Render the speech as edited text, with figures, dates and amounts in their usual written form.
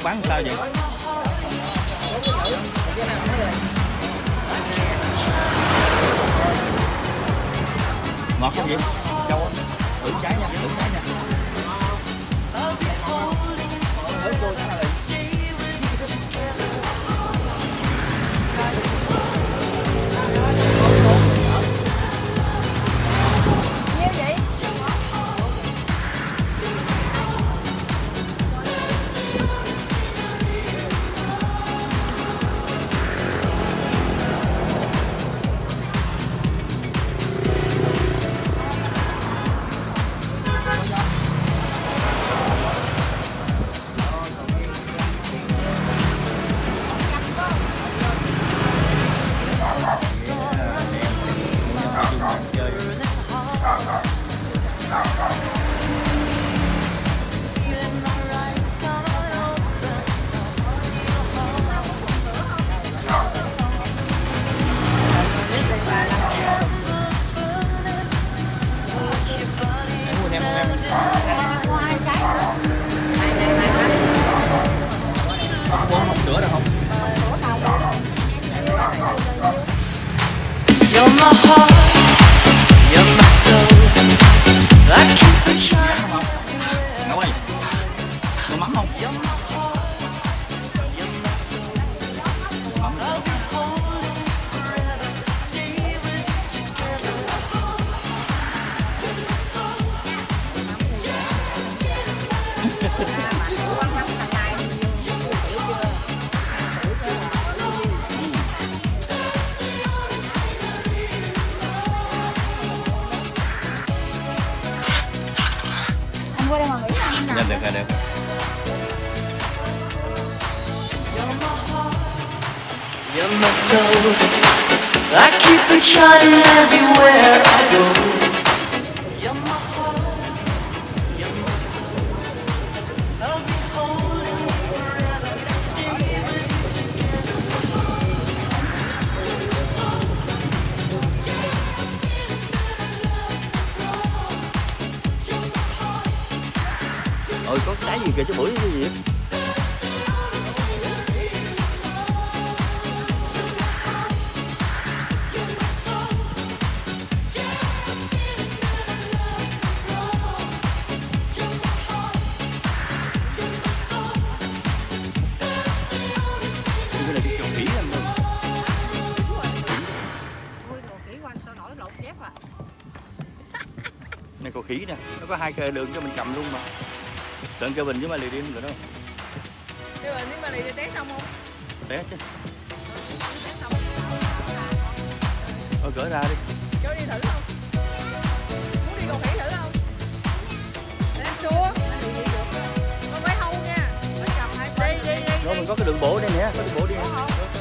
bán sao vậy? Ngọt không vậy? Đâu á? Thử trái nha, thử trái nha. You're my heart, you're my soul. I keep it shining. Ngọc ơi, có mắm không? Qua đây mà nghỉ ăn. Dạ được. You're my soul. I keep it shining everywhere I go. You're my heart, you're my soul. I'll be holding you forever. Stay with you together. Ôi có cái gì kìa, chứ bưởi cái gì vậy? Cái này cái con khỉ anh thôi. Này con khỉ nè, nó có hai cây đường cho mình cầm luôn mà. Sơn cho Bình với Mai Lì đi rồi đó. Kêu Bình với Mai Lì đi té xong không? Té chứ. Thôi gỡ ra đi. Cho đi thử không? Muốn đi con khỉ thử không? Để em chua. Con phải hâu nha. Phải cầm hai đi. Rồi mình có cái đường bộ đây nè, có đường bộ đi nè.